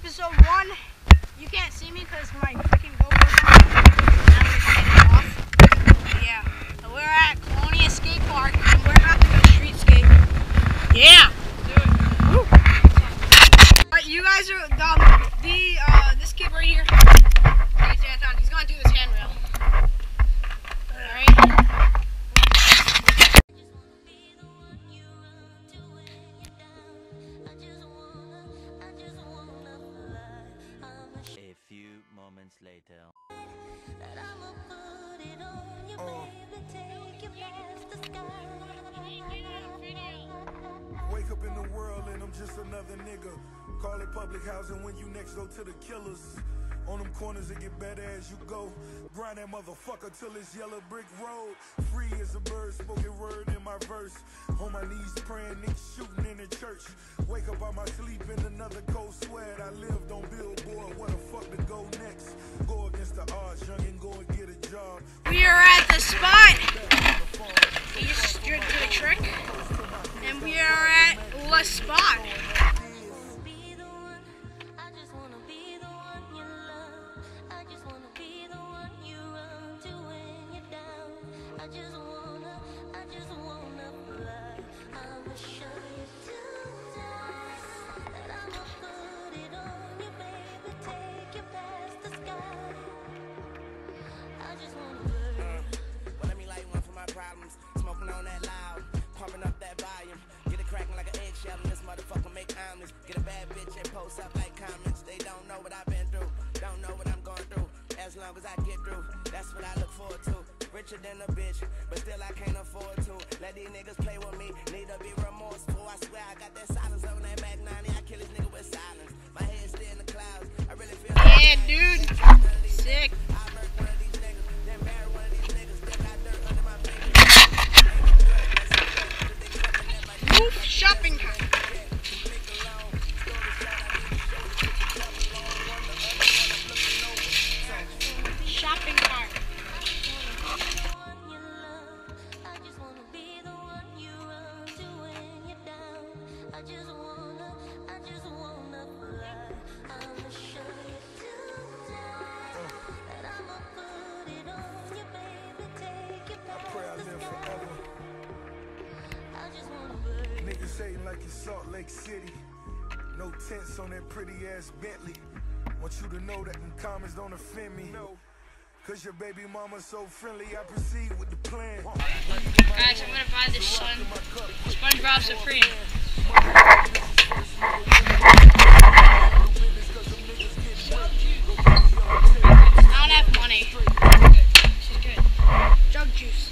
episode 1. You can't see me because my freaking GoPro's on. I'm just taking it off. Yeah. So we're at Colonia Skate Park and we're about to go street skate. Yeah. Do it. Woo. Alright, you guys are this kid right here. He's Anton. He's gonna do this handrail. Alright. A few moments later. Wake up in the world and I'm just another nigga. Call it public housing when you next door to the killers. On them corners it get better as you go. Grind that motherfucker till it's yellow brick road. Free as a bird, spoken word in my verse. On my knees praying, niggas shooting in the church. Wake up out my sleep in another cold sweat. I lived on Billboard, what the fuck to go next? Go against the odds, young and go and get a job. We are at the spot. You just did the trick. And we are at the spot. Smoking on that loud, pumping up that volume. Get it cracking like an eggshell and this motherfucker make omelets. Get a bad bitch and post up like comments. They don't know what I've been through, don't know what I'm going through. As long as I get through, that's what I look forward to. Richer than a bitch, but still I can't afford to. Let these niggas play with me, need to be remorseful. I swear I got that silence on that back 90. I kill this nigga with silence. My head's still in the clouds. I really feel yeah, dude. Sick. I murk one of these niggas, then marry one of these niggas, then got dirt under my fingers. Shopping cart. Shopping cart. Niggas hating like it's Salt Lake City. No tents on that pretty ass Bentley. Want you to know that them comments don't offend me. Cause your baby mama's so friendly, I proceed with the plan. Guys, I'm gonna buy this SpongeBob Supreme. I don't have money. This is good. Jug juice.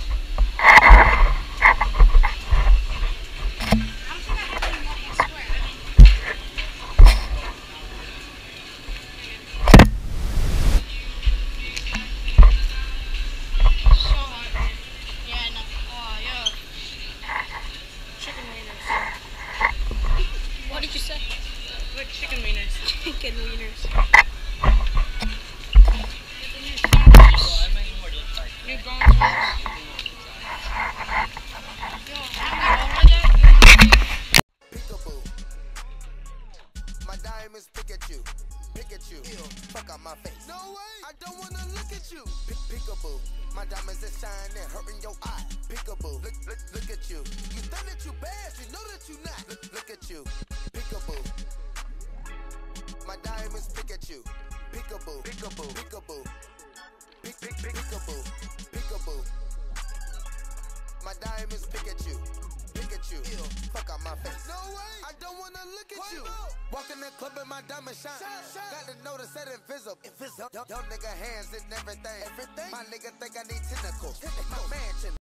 What did you say? What chicken wieners? Chicken wieners. New bones. Yo, Peekaboo. My diamonds pick at you. Ew, fuck out my face. No way, I don't wanna look at you. Peekaboo. My diamonds are shining, hurting your eye. Peekaboo. Look at you. You think that you bad, you know that you not. Look at you. Peekaboo. My diamonds pick at you. Peekaboo. Peekaboo. Peekaboo. My diamonds pick at you. Ew, fuck out my face. No way, I don't wanna look at you. Walk in the club and my diamond shine. Got to notice that invisible. Young nigga hands in everything. My nigga think I need tentacles. My mansion.